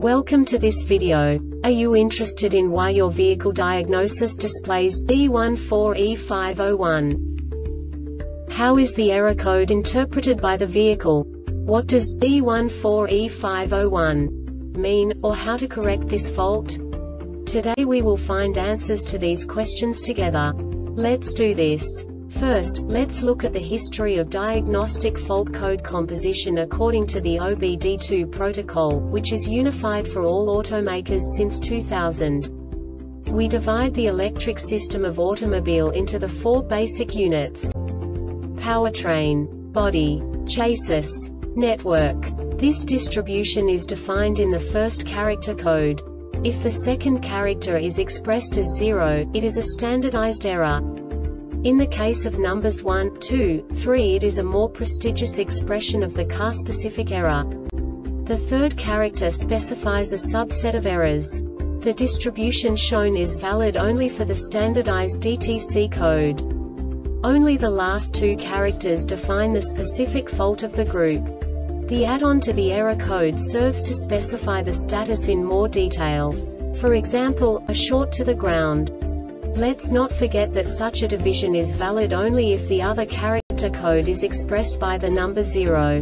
Welcome to this video. Are you interested in why your vehicle diagnosis displays B14E501? How is the error code interpreted by the vehicle? What does B14E501 mean, or how to correct this fault? Today we will find answers to these questions together. Let's do this. First, let's look at the history of diagnostic fault code composition according to the OBD2 protocol, which is unified for all automakers since 2000. We divide the electric system of automobile into the four basic units: powertrain, body, chassis, network. This distribution is defined in the first character code. If the second character is expressed as 0, it is a standardized error. In the case of numbers 1, 2, 3, it is a more prestigious expression of the car-specific error. The third character specifies a subset of errors. The distribution shown is valid only for the standardized DTC code. Only the last two characters define the specific fault of the group. The add-on to the error code serves to specify the status in more detail. For example, a short to the ground. Let's not forget that such a division is valid only if the other character code is expressed by the number 0.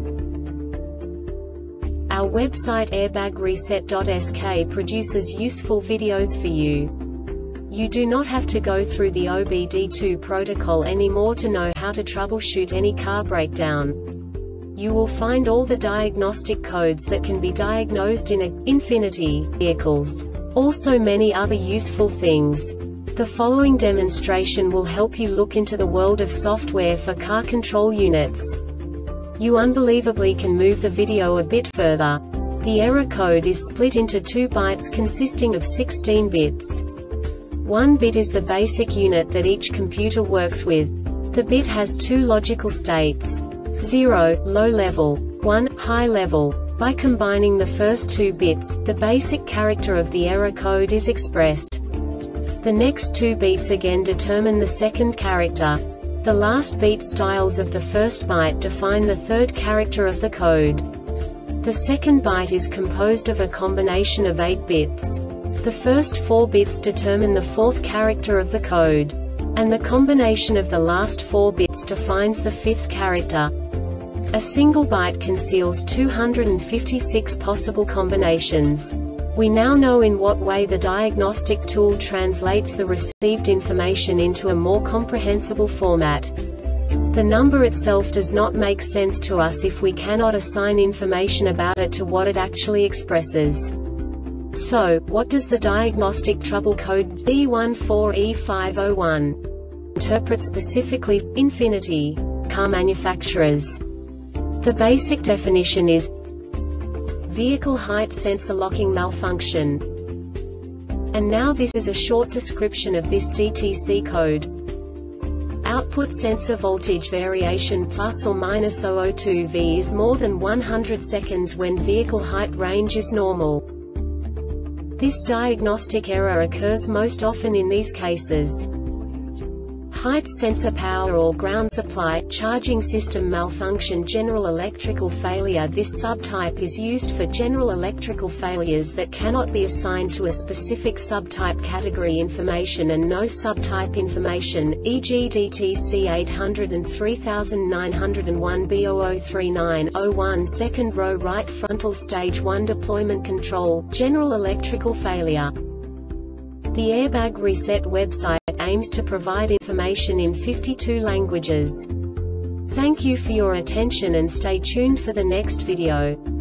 Our website airbagreset.sk produces useful videos for you. You do not have to go through the OBD2 protocol anymore to know how to troubleshoot any car breakdown. You will find all the diagnostic codes that can be diagnosed in Infinity vehicles. Also many other useful things. The following demonstration will help you look into the world of software for car control units. You unbelievably can move the video a bit further. The error code is split into 2 bytes consisting of 16 bits. 1 bit is the basic unit that each computer works with. The bit has 2 logical states: 0, low level, 1, high level. By combining the first 2 bits, the basic character of the error code is expressed. The next 2 beats again determine the second character. The last beat styles of the first byte define the third character of the code. The second byte is composed of a combination of 8 bits. The first 4 bits determine the fourth character of the code. And the combination of the last 4 bits defines the fifth character. A single byte conceals 256 possible combinations. We now know in what way the diagnostic tool translates the received information into a more comprehensible format. The number itself does not make sense to us if we cannot assign information about it to what it actually expresses. So, what does the diagnostic trouble code B14E501 interpret specifically for Infinity car manufacturers? The basic definition is vehicle height sensor locking malfunction. And now this is a short description of this DTC code. Output sensor voltage variation plus or minus 002 V is more than 100 seconds when vehicle height range is normal. This diagnostic error occurs most often in these cases: height sensor power or ground supply, charging system malfunction, general electrical failure. This subtype is used for general electrical failures that cannot be assigned to a specific subtype category information and no subtype information, e.g. DTC 800-3901 B0039-01 second row right frontal stage 1 deployment control, general electrical failure. The Airbag Reset website aims to provide information in 52 languages. Thank you for your attention and stay tuned for the next video.